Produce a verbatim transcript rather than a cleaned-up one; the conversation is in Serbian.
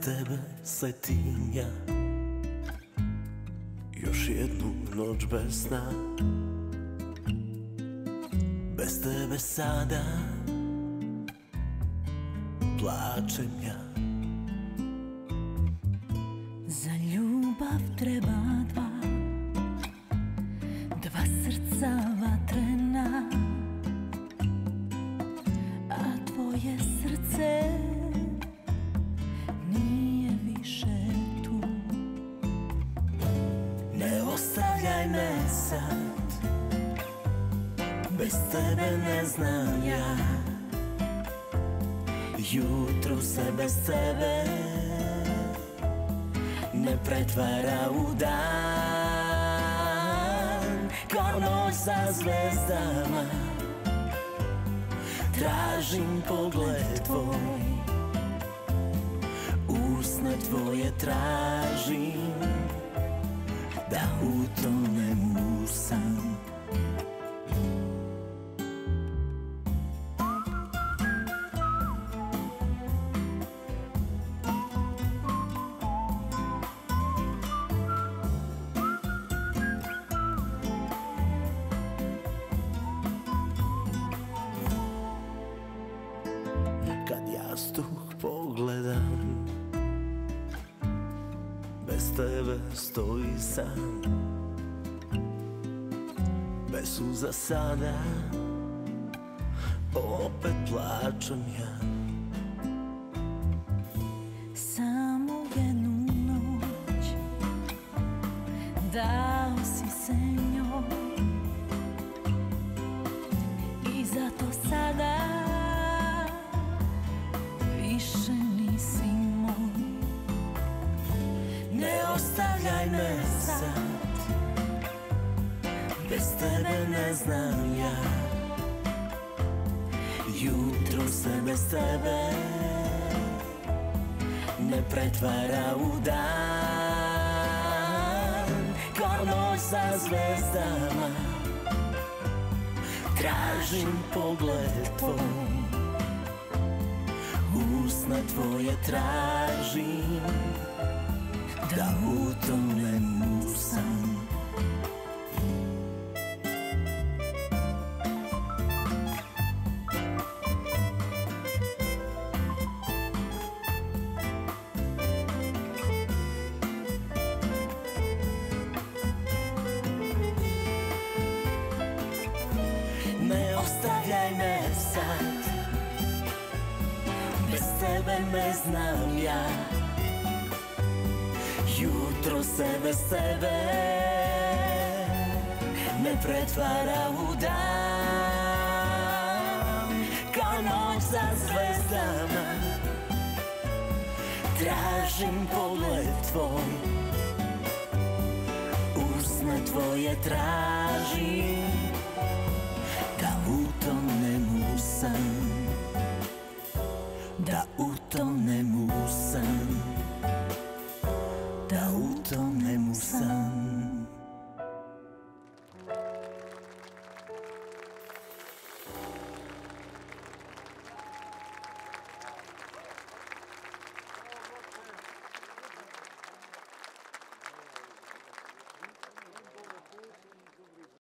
tebe sletim ja još jednu noć bez sna. Bez tebe sada plačem ja. Za ljubav treba dva, dva srca vatrena, a tvoje srce nije više tu. Ne ostavljaj me sad, bez tebe ne znam ja. Jutro se bez tebe ne pretvara u dan, kao noć sa zvezdama. Tražim pogled tvoj, usne tvoje tražim, da utonem u san. Kad jastuk pogledam, bez tebe stoji sam, bez suza sada opet plačem ja. Samo jednu noć dao si se njoj i zato sada više nisi moj. Ne ostavljaj me sad, bez tebe ne znam ja. Jutro se bez tebe ne pretvara u dan, kao noć sa zvezdama. Tražim pogled tvoj, usna tvoje tražim, da utonem u san. Ne ostavljaj me sad, bez tebe ne znam ja. Jutro se bez tebe ne pretvara u dan, kao noć sa zvezdama. Tražim pogled tvoj, usne tvoje tražim, da utonem u san, da utonem u san, da utonem u san.